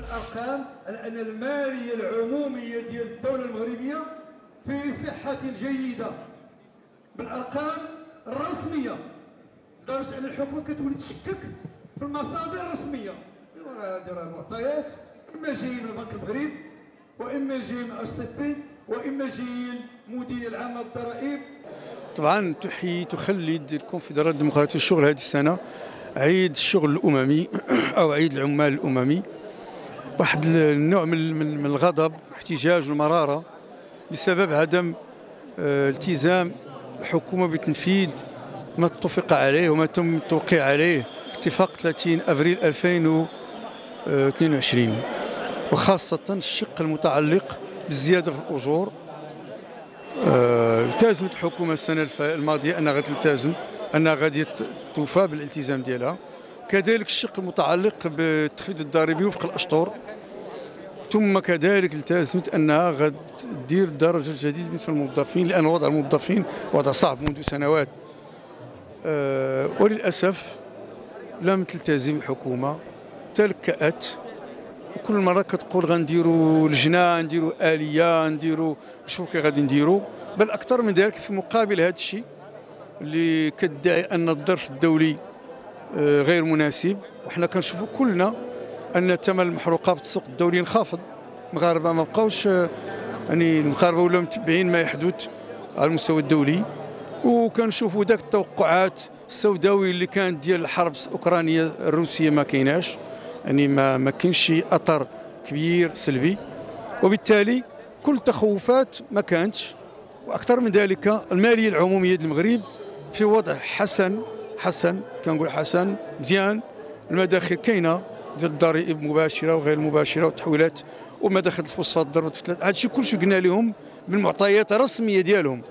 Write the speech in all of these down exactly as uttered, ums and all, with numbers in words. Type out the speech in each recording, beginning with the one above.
الارقام على ان الماليه العموميه ديال الدوله المغربيه في صحه جيده بالارقام الرسميه، لدرجه ان الحكومه كتولي تشكك في المصادر الرسميه. ايوا راه هذه راه معطيات اما جايين من البنك المغرب، واما جايين من اس بي، واما جايين المديريه العامه للضرائب. طبعا تحيي تخلد الكونفدراليه الديمقراطيه الشغل هذه السنه عيد الشغل الاممي او عيد العمال الاممي. واحد النوع من من الغضب والاحتجاج والمراره بسبب عدم التزام الحكومه بتنفيذ ما اتفق عليه وما تم التوقيع عليه اتفاق ثلاثين افريل ألفين واثنين وعشرين، وخاصه الشق المتعلق بالزياده في الاجور. التزمت الحكومه السنه الماضيه انها غادي تلتزم انها غادي توفى بالالتزام ديالها، كذلك الشق المتعلق بالتخفيض الضريبي وفق الاشطر، ثم كذلك التزمت انها غادي دير الدرجه الجديده بالنسبه للموظفين لان وضع الموظفين وضع صعب منذ سنوات. أه وللاسف لم تلتزم الحكومه، تلكأت، وكل مره كتقول غنديروا لجنه، نديروا اليه، نديروا نشوفوا كي غادي نديروا، بل اكثر من ذلك في مقابل هذا الشيء اللي كتدعي ان الظرف الدولي غير مناسب، وحنا كنشوفوا كلنا ان ثمن المحروقات في السوق الدولي انخفض. المغاربه ما بقاوش يعني المغاربه ولاو متبعين ما يحدث على المستوى الدولي، وكنشوفوا ذاك التوقعات السوداويه اللي كانت ديال الحرب الاوكرانيه الروسيه ما كايناش، يعني ما ما كاينش شي اثر كبير سلبي، وبالتالي كل التخوفات ما كانتش. واكثر من ذلك الماليه العموميه ديال المغرب في وضع حسن حسن كنقول حسن مزيان. المداخل كاينه ديال الضرائب المباشره وغير المباشره والتحويلات ومداخل الفوسفات ضربت في ثلاث، هادشي كلشي قلنا لهم بالمعطيات الرسميه ديالهم.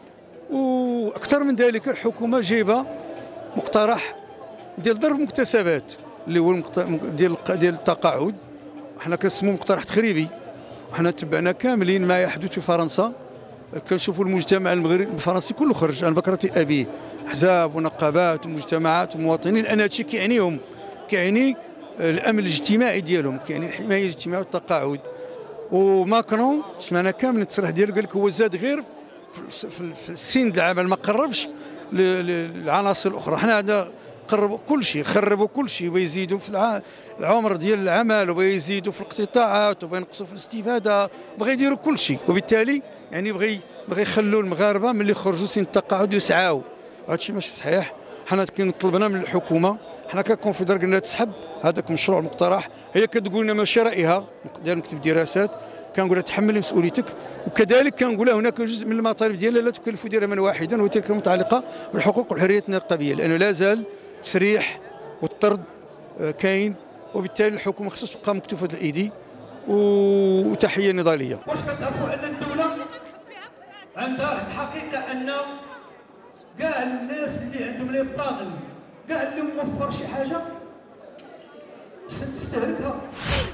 واكثر من ذلك الحكومه جايبه مقترح ديال ضرب المكتسبات اللي هو ديال ديال التقاعد، حنا كنسموه مقترح تخريبي. حنا تبعنا كاملين ما يحدث في فرنسا، كنشوفوا المجتمع المغربي الفرنسي كله خرج، انا بكرتي ابيه، احزاب ونقابات ومجتمعات ومواطنين، لان هادشي كيعنيهم، كيعني الامن الاجتماعي ديالهم، كيعني الحمايه الاجتماعيه والتقاعد. وماكرون سمعنا كامل التصريح ديالو، قال لك هو زاد غير في السن د العمل، ما قربش للعناصر الاخرى. حنا هذا قربوا كل شيء، خربوا كل شيء، ويزيدوا في العمر ديال العمل، ويزيدوا في الاقتطاعات، وينقصوا في الاستفاده، بغى يديروا كل شيء. وبالتالي يعني بغى بغى يخلوا المغاربه ملي خرجوا سن التقاعد يسعاو، هذا الشيء ماشي صحيح. حنا طلبنا من الحكومه، حنا ككونفدراليه قلنا تسحب هذاك المشروع المقترح، هي كتقول لنا ماشي رايها، داير مكتب دراسات، كنقول لها تحملي مسؤوليتك. وكذلك كنقول لها هناك جزء من المطالب ديالها لا تكلف درهما واحدا، وتلك المتعلقه بالحقوق والحريات النقابيه، لانه لا زال التسريح والطرد كاين، وبالتالي الحكومه خصها تبقى مكتوفه الايدي. وتحيه نضاليه. واش كتعرفوا ان الدوله عندها الحقيقه ان كاع الناس اللي عندهم لي باغل، كاع اللي موفر شي حاجه تستهلكها.